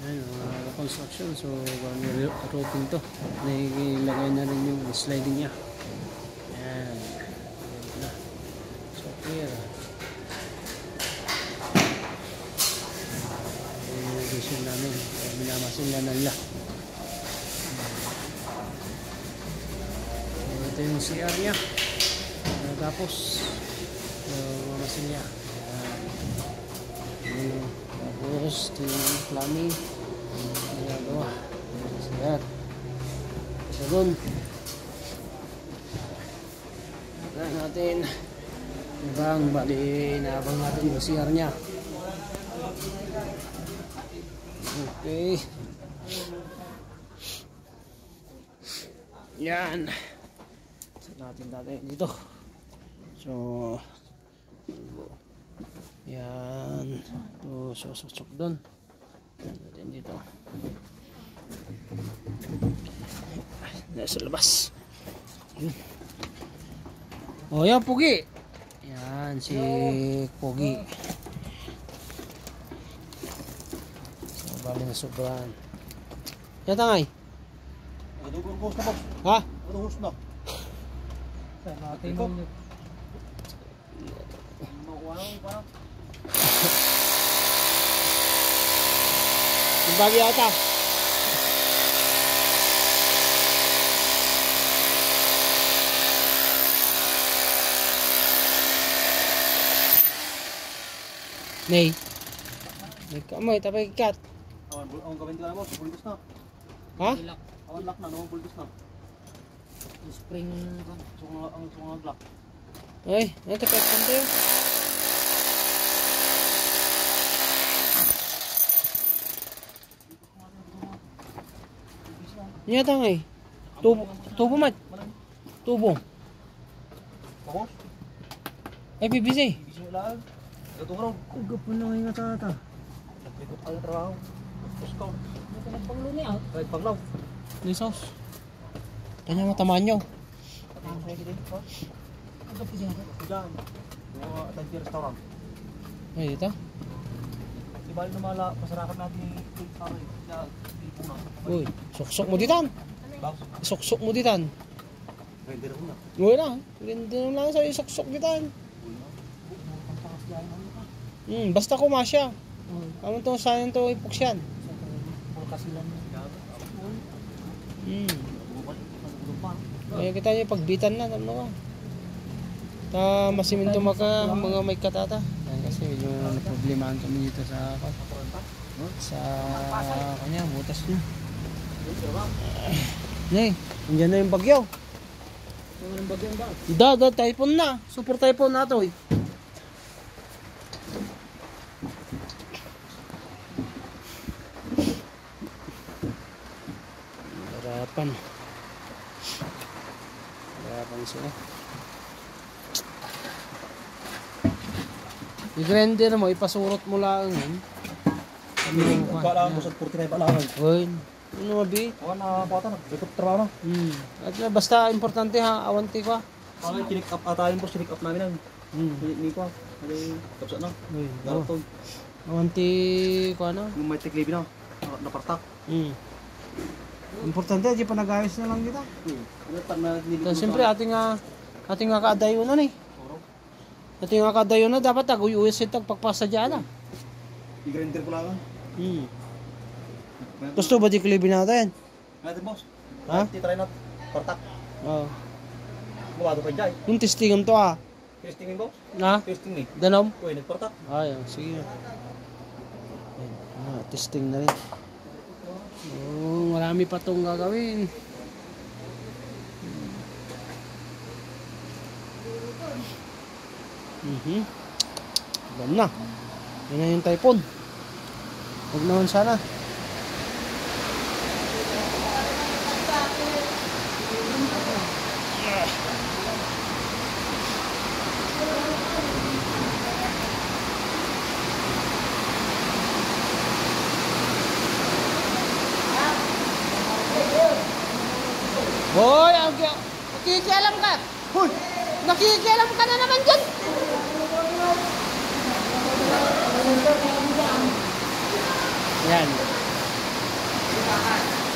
Ayun, construction. So, parang roofing to. Nailagay na rin yung sliding niya. Ayan. Ayan na. So, clear. Ayan yung vision namin. Minamasin na nila. Ito yung CR niya. Tapos, mamasin niya. Tapos, ito yung plumbing. Nagagawa. CR. Isa dun. Tignan natin. Ibang, bali, inaabang natin yung CR niya. Okay. Yan. Natin dito. So, yan. Ito, susok doon. Yan natin dito. Nasa labas. Yun. O, yan, Pugi. Yan, si Pugi. So, bali na sobrang. Yan, tangay. Ha? Yung bagay ata. Nay. Nagkamay, tapay kat. Awan gawin ka na mo, bulbos na. Ha? Awan lock na, naman bulbos na. Spring. Ang sunga block. Ay, tapay kante. Niya tangay. Tubo mat. Tubo. Tapos? Ay, BBC. Ibig mo lang. Ito nga raw. Uga po na ngayon tata. Naglikot ka yung trabaho. Tapos ka. Ito nagpanglo niya. Kahit panglaw. Lisos. Kanya matamanyo. Ang pwede din. Ito po dyan. Diyan. Yung Tanti restaurant. Ay, dito. Ibalik na mala. Pasarakan natin yung pangay. Ipo na. Uy, suksok mo ditan. Bago. Suksok mo ditan. Pwede rin na. Uy na. Ganda lang sa suksok ditan. Basta kumasya. Kamu to sayang to ipuksyan. Kasi lang. Kaya kita niya pagbitan na tama ka. Ta masiminto maka mga may katata. Yan kasi medyo problemahan kami dito sa kanya butas niya. Nay, nandiyan na yung bagyo. Yung bagyan ba? Typhoon na. Super typhoon na to eh. Harapan sila. I-grinder mo, ipasurot mo lang yun. Kala mo sa 49 pa lang. Uy, ano mabi? Awan na bata na. Likot trabaho na. At basta importante ha, awanti ko. Parang chinik up ata yun po. Chinik up namin lang. Hindi ko. Tapos na. Uy, Galatog. awanti ko ano? Yung may tiklibi na. Napartak. Importante, di pa nag-ayos na lang kita. So, Siyempre, ating nga kaadayo na ni. Ating nga kaadayo na, dapat tag-uyuwi siya pagpasa dyan na. I-grinder ko lang. Gusto ba di kilibin natin? Natin boss. Ha? Titry natin. Partak. Oo. Bumado pa dyan. Yung testingam to ah. Testingin boss. Ha? Testing eh. Danom? Uy, nagpartak. Ay, sige. Testing na rin. Marami pa itong gagawin. Alam na. Yan na yung typhoon. Huwag naman sana. Hoy, nakikialam ka. Hoy, nakikialam ka na naman dyan. Yan. Bukakan.